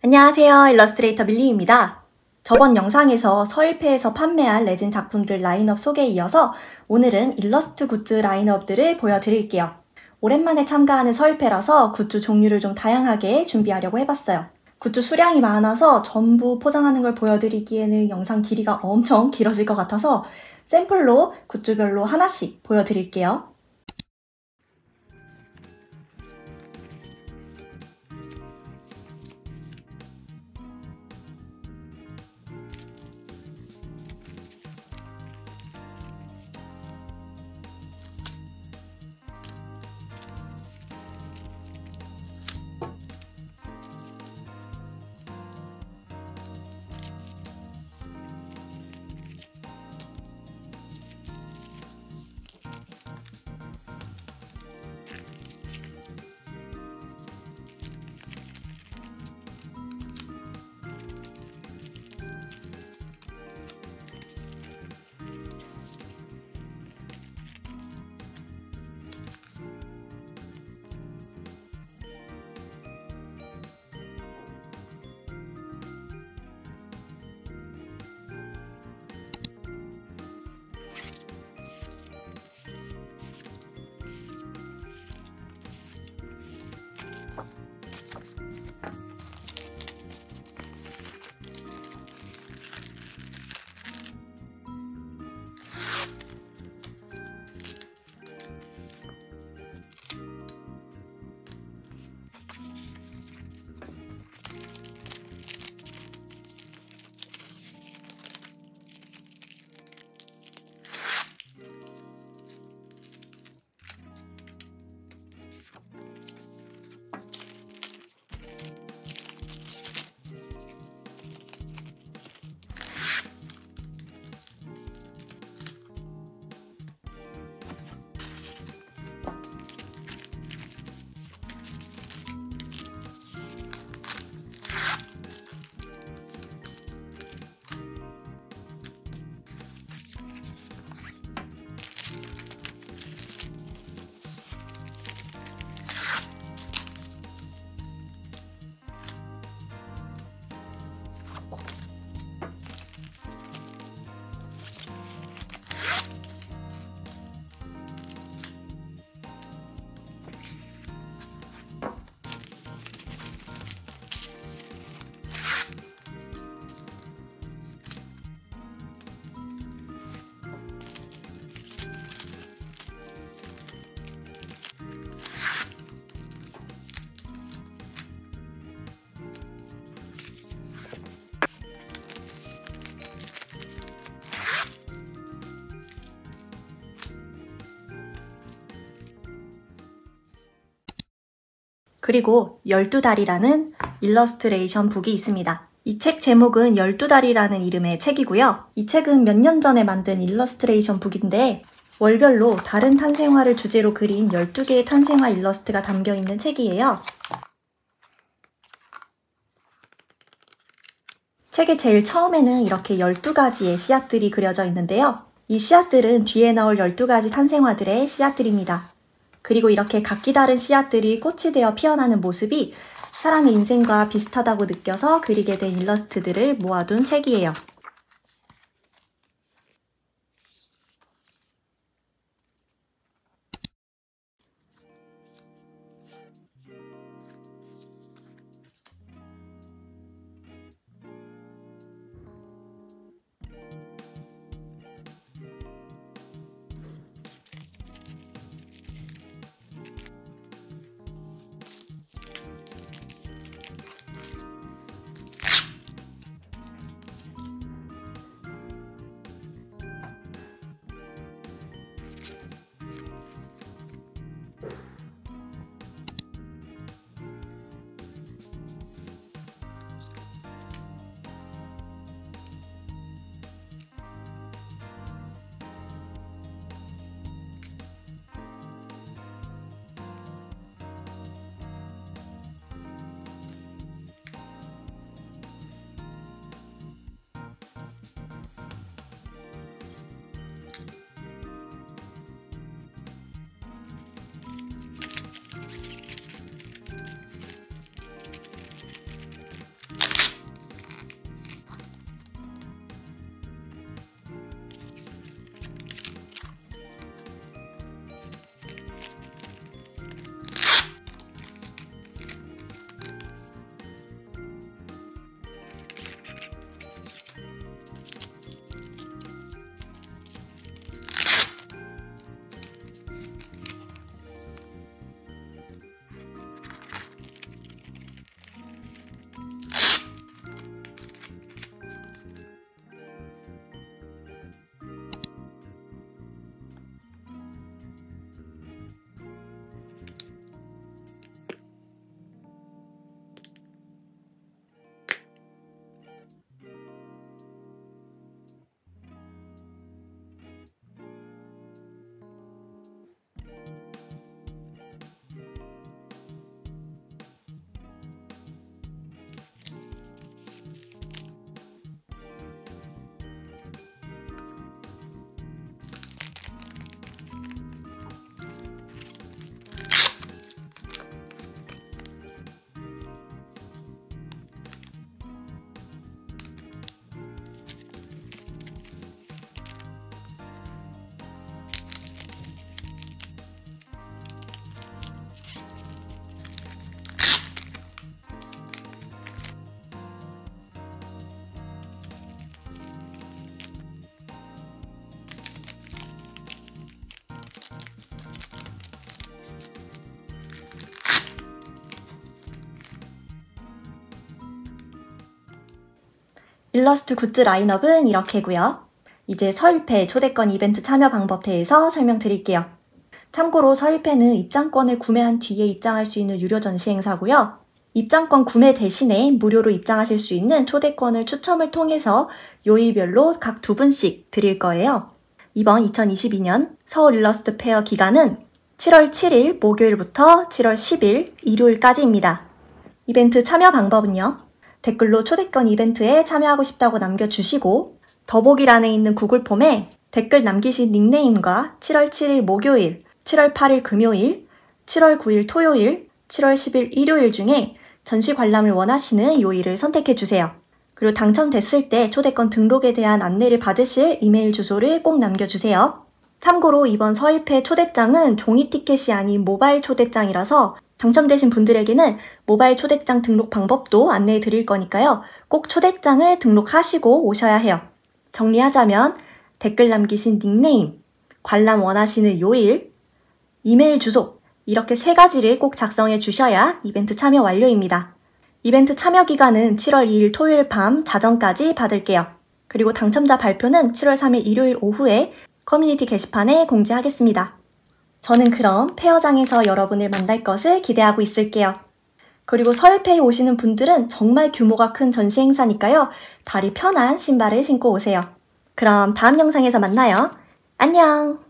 안녕하세요. 일러스트레이터 밀리입니다. 저번 영상에서 서일패에서 판매할 레진 작품들 라인업 소개에 이어서 오늘은 일러스트 굿즈 라인업들을 보여드릴게요. 오랜만에 참가하는 서일패라서 굿즈 종류를 좀 다양하게 준비하려고 해봤어요. 굿즈 수량이 많아서 전부 포장하는 걸 보여드리기에는 영상 길이가 엄청 길어질 것 같아서 샘플로 굿즈별로 하나씩 보여드릴게요. 그리고 12달이라는 일러스트레이션 북이 있습니다. 이 책 제목은 12달이라는 이름의 책이고요. 이 책은 몇 년 전에 만든 일러스트레이션 북인데 월별로 다른 탄생화를 주제로 그린 12개의 탄생화 일러스트가 담겨있는 책이에요. 책의 제일 처음에는 이렇게 12가지의 씨앗들이 그려져 있는데요. 이 씨앗들은 뒤에 나올 12가지 탄생화들의 씨앗들입니다. 그리고 이렇게 각기 다른 씨앗들이 꽃이 되어 피어나는 모습이 사람의 인생과 비슷하다고 느껴서 그리게 된 일러스트들을 모아둔 책이에요. 일러스트 굿즈 라인업은 이렇게고요. 이제 서일패 초대권 이벤트 참여 방법에 대해서 설명드릴게요. 참고로 서일패는 입장권을 구매한 뒤에 입장할 수 있는 유료 전시 행사고요. 입장권 구매 대신에 무료로 입장하실 수 있는 초대권을 추첨을 통해서 요일별로 각 2분씩 드릴 거예요. 이번 2022년 서울 일러스트 페어 기간은 7월 7일 목요일부터 7월 10일 일요일까지입니다. 이벤트 참여 방법은요. 댓글로 초대권 이벤트에 참여하고 싶다고 남겨주시고 더보기란에 있는 구글 폼에 댓글 남기신 닉네임과 7월 7일 목요일, 7월 8일 금요일, 7월 9일 토요일, 7월 10일 일요일 중에 전시 관람을 원하시는 요일을 선택해주세요. 그리고 당첨됐을 때 초대권 등록에 대한 안내를 받으실 이메일 주소를 꼭 남겨주세요. 참고로 이번 서일패 초대장은 종이 티켓이 아닌 모바일 초대장이라서 당첨되신 분들에게는 모바일 초대장 등록 방법도 안내해 드릴 거니까요. 꼭 초대장을 등록하시고 오셔야 해요. 정리하자면 댓글 남기신 닉네임, 관람 원하시는 요일, 이메일 주소 이렇게 3가지를 꼭 작성해 주셔야 이벤트 참여 완료입니다. 이벤트 참여 기간은 7월 2일 토요일 밤 자정까지 받을게요. 그리고 당첨자 발표는 7월 3일 일요일 오후에 커뮤니티 게시판에 공지하겠습니다. 저는 그럼 페어장에서 여러분을 만날 것을 기대하고 있을게요. 그리고 서일패에 오시는 분들은 정말 규모가 큰 전시 행사니까요. 발이 편한 신발을 신고 오세요. 그럼 다음 영상에서 만나요. 안녕!